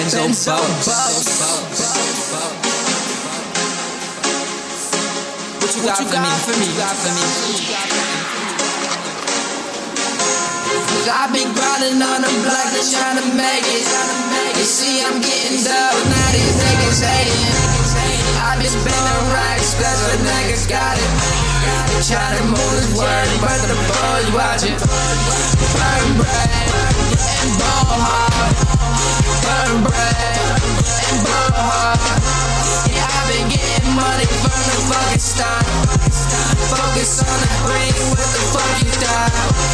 Benzo Bucks. What you got for me? Cause I've been grinding on the block and trying to make it. You see I'm getting dope, now these niggas hating. I've been spending racks cause the niggas got it. Trying to move this word but the boys watching. Burn bread and ball hard. Burn bread and ball hard. Yeah, I've been getting money from the fucking start. Focus on the green, what the fuck you thought?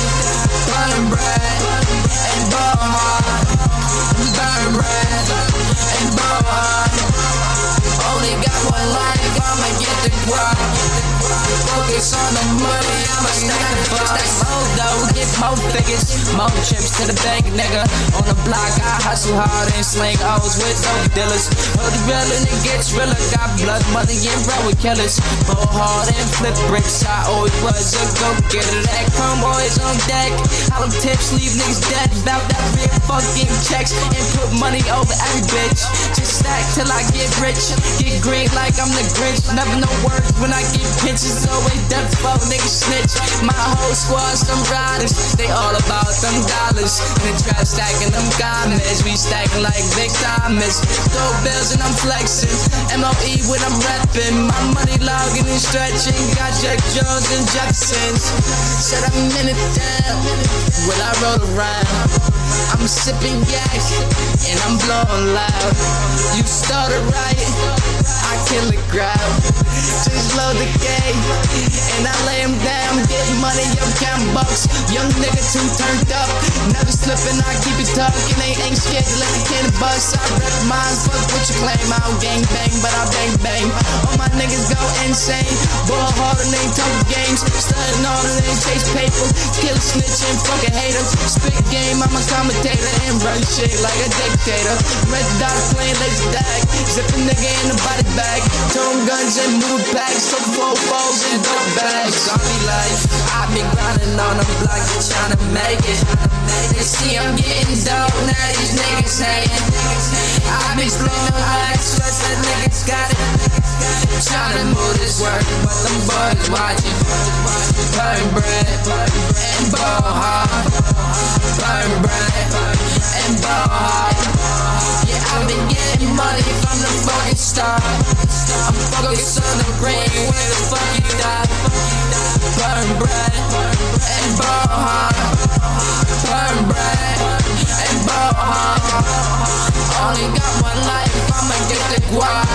Burn bread and ball hard. Burn bread and ball hard. Only got one life, I'ma get the guap. Focus on the money, I'ma stack the bucks. More dough, get more figures, more trips to the bank, nigga. On the block, I hustle hard and sling O's with dope dealers. Hold the real and it gets realer. Got blood money and bro with killers. Ball hard and flip bricks. I always was a go-getter. That chrome always on deck. All them tips leave niggas dead. Bout that real fucking checks and put money over every bitch. Just stack till I get rich. Get green like I'm the Grinch. Never know words when I get pinches. Always death flow, niggas snitch. My whole squad, some riders. They all about them dollars. In the trap stacking them comments. We stacking like big Thomas. Dope bills and I'm flexing. MOE when I'm repping. My money logging and stretching. Got Jack Jones and Jeffersons. Said I'm in it down when I roll around. I'm sipping gas and I'm blowing loud. You started right, I kill the crowd. Just load the game and I lay him down. Get money, yo, count bucks. Young nigga too turned up. Never slipping, I keep it tucking. Ain't scared to let the cannon bust. I rep mine, fuck what you claim. I don't gang bang, but I bang bang. All my niggas go insane. Ball hard and they talk games. Studying all and they chase paper. Kill snitching, fucking haters. Spit game, I'm a commentator and run shit like a dictator. Red dot playing lazy dag. Zip a nigga in the body bag. Tone guns and move packs. So four foes and dope bags. Zombie life, I've been grinding on the block trying to make it. They see I'm getting dope, now these niggas hating. I've been spinning racks cause the niggas got it. Trying to move this work, but them boys watching. Burn bread and ball hard. Burn bread and ball hard. Yeah, I've been getting money from the fucking start. I'm focused on the green, where the fuck you die? Burn bread and ball hard. Burn bread and ball hard. Only got one life, I'ma get the guap.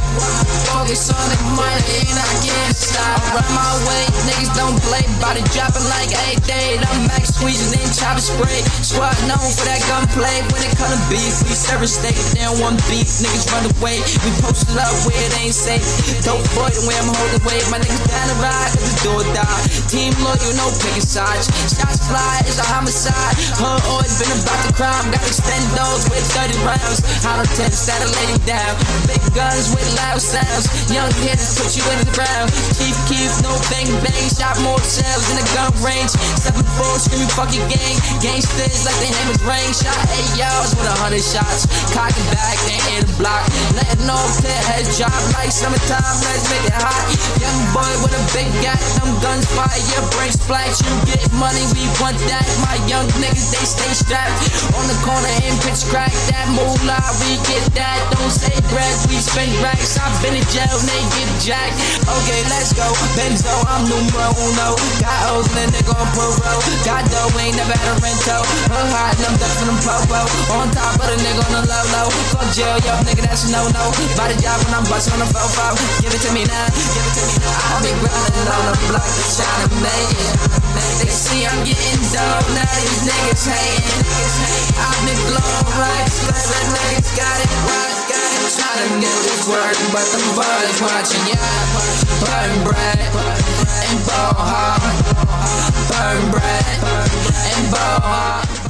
Focus on the money and I can't stop. Run my way, niggas don't play. Body dropping like 8-8. I'm max squeezing in chopper spray. Squad known for that gunplay. When it come to beef, we serve a steak. They don't want beef, niggas run away. We posted up where it ain't safe. Dope boy, the way I'm holding weight. My niggas down the ride, cause the door die. Team loyal, no picking sides. Shots fly, it's a homicide. Her always been about the crime. Got extendos with 30 rounds. Hollow tips that'll lay you down. Big guns with loud sounds. Young hitters put you in the ground. Chief Keef, no bang bang. Shot more shells in the gun range. 7-4 screaming fuck your gang. Gangsters like the hammers ring. Shot 8 yards with 100 shots. Cocking back, then hit the block. Letting off their heads drop like summertime. Let's make it hot. Young boy with a big gat. Them guns fire, your brain splash. You get money, we want that. My young niggas, they stay strapped. On the corner and pitch crack. That moolah, we get that. Don't say bread, we spend racks. I've been in jail, they get jacked. Okay, let's go. Benzo, I'm numero uno. Got O's and a nigga on parole. Got dough, ain't never had a rento. Her hot, and I'm ducking from them popo. On top of the nigga on the low low. Fuck jail, yo, nigga, that's a no-no. Body job when I'm busting on the fofo. Give it to me now, give it to me now. I've been grinding on the block, trying to make it. They see I'm getting dope, now these niggas hating. I've been blowing racks, cause the niggas got it right. Trying to do this work, but them boys watching, yeah. Burn bread and ball hard. Burn bread and ball hard.